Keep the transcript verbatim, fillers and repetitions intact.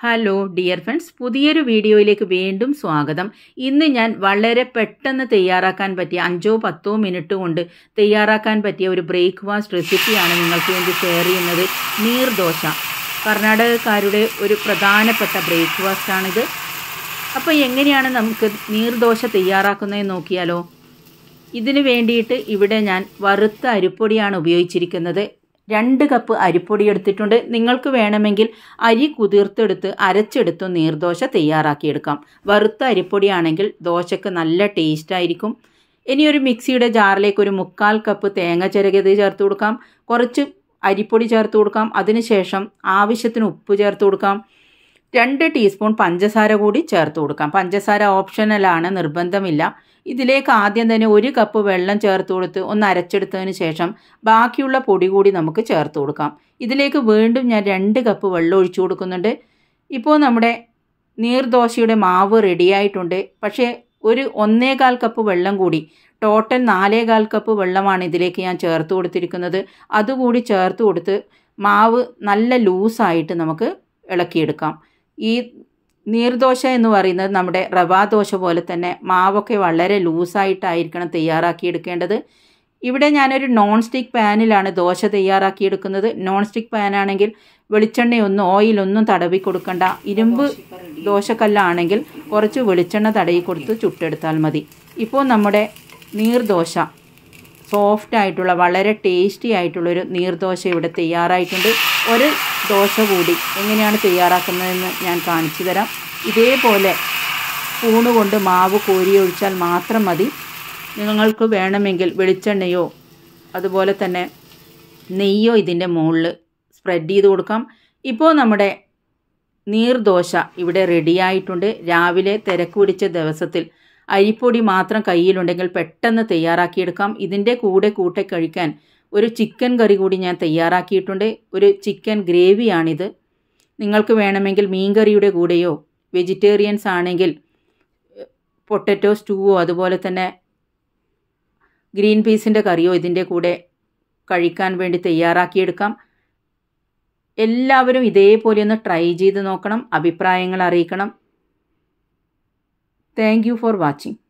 Hello dear friends, പുതിയൊരു വീഡിയോയിലേക്ക് വീണ്ടും സ്വാഗതം. ഇന്ന് ഞാൻ വളരെ പെട്ടെന്ന് തയ്യാറാക്കാൻ പറ്റിയ അഞ്ചോ പത്തോ മിനിറ്റ് കൊണ്ട് തയ്യാറാക്കാൻ പറ്റിയ ഒരു ബ്രേക്ക്ഫാസ്റ്റ് റെസിപ്പിയാണ് നിങ്ങൾക്ക് വേണ്ടി ഷെയർ ചെയ്യുന്നത്. നീർ ദോശ കർണാടകക്കാരുടെ ഒരു പ്രധാനപ്പെട്ട ബ്രേക്ക്ഫാസ്റ്റാണിത്. അപ്പോൾ എങ്ങനെയാണ് നമുക്ക് നീർദോശ തയ്യാറാക്കുന്നതെന്ന് നോക്കിയാലോ. ഇതിന് വേണ്ടിയിട്ട് ഇവിടെ ഞാൻ വറുത്ത അരിപ്പൊടിയാണ് ഉപയോഗിച്ചിരിക്കുന്നത്. രണ്ട് കപ്പ് അരിപ്പൊടി എടുത്തിട്ടുണ്ട്. നിങ്ങൾക്ക് വേണമെങ്കിൽ അരി കുതിർത്തെടുത്ത് അരച്ചെടുത്ത് നീർദോശ തയ്യാറാക്കിയെടുക്കാം. വറുത്ത അരിപ്പൊടിയാണെങ്കിൽ ദോശയ്ക്ക് നല്ല ടേസ്റ്റ് ആയിരിക്കും. ഇനി ഒരു മിക്സിയുടെ ജാറിലേക്ക് ഒരു മുക്കാൽ കപ്പ് തേങ്ങ ചിരകിയത് ചേർത്ത് കൊടുക്കാം. കുറച്ച് അരിപ്പൊടി ചേർത്ത് കൊടുക്കാം. അതിനുശേഷം ആവശ്യത്തിന് ഉപ്പ് ചേർത്ത് കൊടുക്കാം. രണ്ട് ടീസ്പൂൺ പഞ്ചസാര കൂടി ചേർത്ത് കൊടുക്കാം. പഞ്ചസാര ഓപ്ഷണലാണ്, നിർബന്ധമില്ല. ഇതിലേക്ക് ആദ്യം തന്നെ ഒരു കപ്പ് വെള്ളം ചേർത്ത് കൊടുത്ത് ഒന്ന് അരച്ചെടുത്തതിന് ശേഷം ബാക്കിയുള്ള പൊടി കൂടി നമുക്ക് ചേർത്ത് കൊടുക്കാം. ഇതിലേക്ക് വീണ്ടും ഞാൻ രണ്ട് കപ്പ് വെള്ളം ഒഴിച്ചു കൊടുക്കുന്നുണ്ട്. ഇപ്പോൾ നമ്മുടെ നീർദോശയുടെ മാവ് റെഡിയായിട്ടുണ്ട്. പക്ഷേ ഒരു ഒന്നേകാൽ കപ്പ് വെള്ളം കൂടി, ടോട്ടൽ നാലേകാൽ കപ്പ് വെള്ളമാണ് ഇതിലേക്ക് ഞാൻ ചേർത്ത് കൊടുത്തിരിക്കുന്നത്. അതുകൂടി ചേർത്ത് കൊടുത്ത് മാവ് നല്ല ലൂസായിട്ട് നമുക്ക് ഇളക്കിയെടുക്കാം. ഈ നീർദോശ എന്ന് പറയുന്നത് നമ്മുടെ റവാ ദോശ പോലെ തന്നെ മാവൊക്കെ വളരെ ലൂസായിട്ടായിരിക്കണം തയ്യാറാക്കിയെടുക്കേണ്ടത്. ഇവിടെ ഞാനൊരു നോൺ സ്റ്റിക്ക് പാനിലാണ് ദോശ തയ്യാറാക്കിയെടുക്കുന്നത്. നോൺ സ്റ്റിക്ക് പാനാണെങ്കിൽ വെളിച്ചെണ്ണയൊന്നും ഓയിലൊന്നും തടവി കൊടുക്കണ്ട. ഇരുമ്പ് ദോശക്കല്ലാണെങ്കിൽ കുറച്ച് വെളിച്ചെണ്ണ തടവി കൊടുത്ത് ചുട്ടെടുത്താൽ മതി. ഇപ്പോൾ നമ്മുടെ നീർദോശ സോഫ്റ്റ് ആയിട്ടുള്ള വളരെ ടേസ്റ്റി ആയിട്ടുള്ളൊരു നീർദോശ ഇവിടെ തയ്യാറായിട്ടുണ്ട്. ഒരു ദോശ കൂടി എങ്ങനെയാണ് തയ്യാറാക്കുന്നതെന്ന് ഞാൻ കാണിച്ചു തരാം. ഇതേപോലെ സ്പൂണ് കൊണ്ട് മാവ് കോരി ഒഴിച്ചാൽ മാത്രം മതി. നിങ്ങൾക്ക് വേണമെങ്കിൽ വെളിച്ചെണ്ണയോ അതുപോലെ തന്നെ നെയ്യോ ഇതിൻ്റെ മുകളിൽ സ്പ്രെഡ് ചെയ്ത് കൊടുക്കാം. ഇപ്പോൾ നമ്മുടെ നീർദോശ ഇവിടെ റെഡിയായിട്ടുണ്ട്. രാവിലെ തിരക്ക് പിടിച്ച ദിവസത്തിൽ അരിപ്പൊടി മാത്രം കയ്യിലുണ്ടെങ്കിൽ പെട്ടെന്ന് തയ്യാറാക്കിയെടുക്കാം. ഇതിൻ്റെ കൂടെ കൂട്ടി കഴിക്കാൻ ഒരു ചിക്കൻ കറി കൂടി ഞാൻ തയ്യാറാക്കിയിട്ടുണ്ട്. ഒരു ചിക്കൻ ഗ്രേവിയാണിത്. നിങ്ങൾക്ക് വേണമെങ്കിൽ മീൻകറിയുടെ കൂടെയോ, വെജിറ്റേറിയൻസ് ആണെങ്കിൽ പൊട്ടറ്റോ സ്റ്റൂവോ അതുപോലെ തന്നെ ഗ്രീൻ പീസിൻ്റെ കറിയോ ഇതിൻ്റെ കൂടെ കഴിക്കാൻ വേണ്ടി തയ്യാറാക്കിയെടുക്കാം. എല്ലാവരും ഇതേപോലെ ഒന്ന് ട്രൈ ചെയ്ത് നോക്കണം. അഭിപ്രായങ്ങൾ അറിയിക്കണം. Thank you for watching.